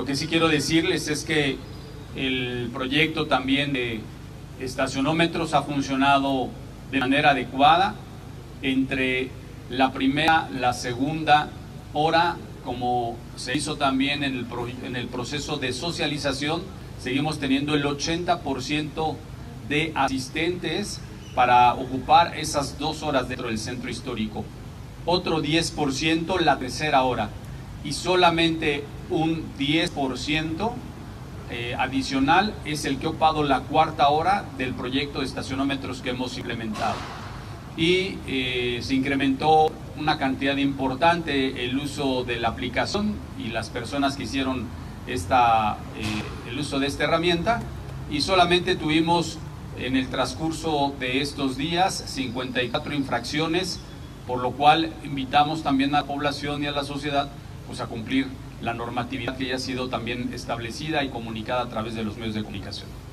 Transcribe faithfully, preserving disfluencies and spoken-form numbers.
Lo que sí quiero decirles es que el proyecto también de estacionómetros ha funcionado de manera adecuada. Entre la primera, la segunda hora, como se hizo también en el, pro, en el proceso de socialización, seguimos teniendo el ochenta por ciento de asistentes para ocupar esas dos horas dentro del centro histórico. Otro diez por ciento la tercera hora y solamente un diez por ciento eh, adicional es el que ha ocupado la cuarta hora del proyecto de estacionómetros que hemos implementado. Y eh, se incrementó una cantidad importante el uso de la aplicación y las personas que hicieron esta, eh, el uso de esta herramienta, y solamente tuvimos en el transcurso de estos días cincuenta y cuatro infracciones, por lo cual invitamos también a la población y a la sociedad pues, a cumplir la normatividad que ya ha sido también establecida y comunicada a través de los medios de comunicación.